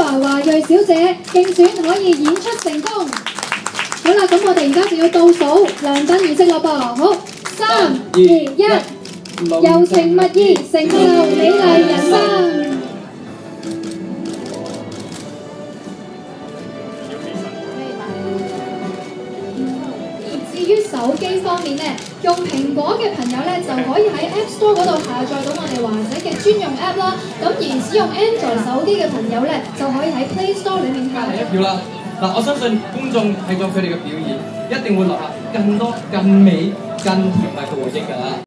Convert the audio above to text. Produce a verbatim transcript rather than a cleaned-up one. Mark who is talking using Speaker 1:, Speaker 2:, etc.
Speaker 1: 華華裔小姐競選可以演出成功。好啦，咁我哋而家就要倒數亮燈儀式咯噃。好，三二一，柔情蜜意，成就美麗人生。至於手機方面呢，用蘋果嘅朋友呢，就可以喺 App Store 嗰度下載到我哋華仔嘅專用 App 啦。咁而使用 Android 手機嘅朋友呢，就可以喺 Play Store 裡面下載。
Speaker 2: 一票啦！嗱，我相信觀眾睇咗佢哋嘅表演，一定會留下更多、更美、更甜蜜嘅回憶㗎啦。